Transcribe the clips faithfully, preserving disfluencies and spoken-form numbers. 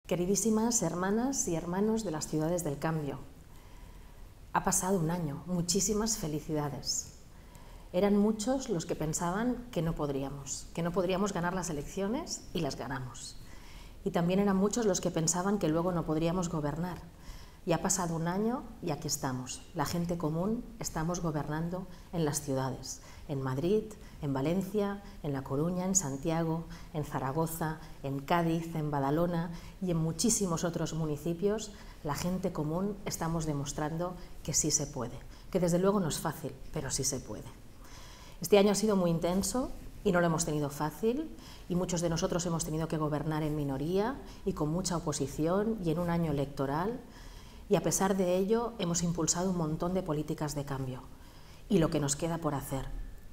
Queridísimas hermanas y hermanos de las ciudades del cambio, ha pasado un año, muchísimas felicidades. Eran muchos los que pensaban que no podríamos, que no podríamos ganar las elecciones y las ganamos. Y también eran muchos los que pensaban que luego no podríamos gobernar. Y ha pasado un año y aquí estamos, la gente común, estamos gobernando en las ciudades, en Madrid, en Valencia, en La Coruña, en Santiago, en Zaragoza, en Cádiz, en Badalona y en muchísimos otros municipios. La gente común estamos demostrando que sí se puede, que desde luego no es fácil, pero sí se puede. Este año ha sido muy intenso y no lo hemos tenido fácil, y muchos de nosotros hemos tenido que gobernar en minoría y con mucha oposición y en un año electoral. Y a pesar de ello hemos impulsado un montón de políticas de cambio y lo que nos queda por hacer.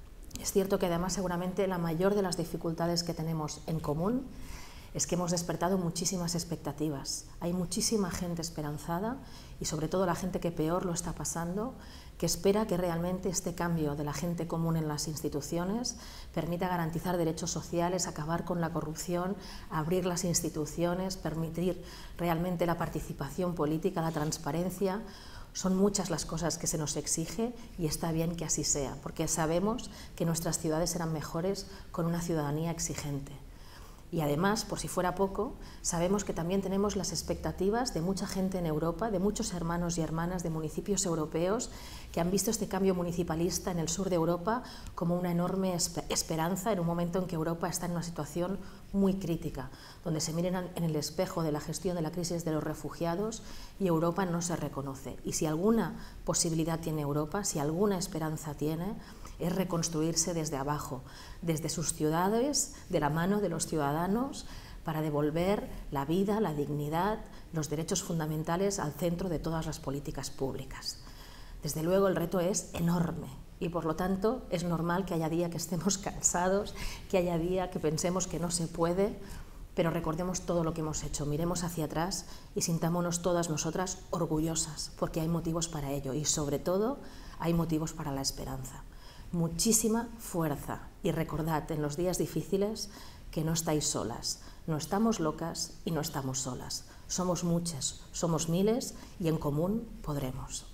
Es cierto que además seguramente la mayor de las dificultades que tenemos en común es que hemos despertado muchísimas expectativas. Hay muchísima gente esperanzada y sobre todo la gente que peor lo está pasando, que espera que realmente este cambio de la gente común en las instituciones permita garantizar derechos sociales, acabar con la corrupción, abrir las instituciones, permitir realmente la participación política, la transparencia. Son muchas las cosas que se nos exige y está bien que así sea, porque sabemos que nuestras ciudades serán mejores con una ciudadanía exigente. Y además, por si fuera poco, sabemos que también tenemos las expectativas de mucha gente en Europa, de muchos hermanos y hermanas de municipios europeos que han visto este cambio municipalista en el sur de Europa como una enorme esperanza en un momento en que Europa está en una situación muy crítica, donde se miran en el espejo de la gestión de la crisis de los refugiados y Europa no se reconoce. Y si alguna posibilidad tiene Europa, si alguna esperanza tiene, es reconstruirse desde abajo, desde sus ciudades, de la mano de los ciudadanos, para devolver la vida, la dignidad, los derechos fundamentales al centro de todas las políticas públicas. Desde luego el reto es enorme y por lo tanto es normal que haya día que estemos cansados, que haya día que pensemos que no se puede, pero recordemos todo lo que hemos hecho, miremos hacia atrás y sintámonos todas nosotras orgullosas, porque hay motivos para ello y sobre todo hay motivos para la esperanza. Muchísima fuerza y recordad en los días difíciles que no estáis solas, no estamos locas y no estamos solas. Somos muchas, somos miles y en común podremos.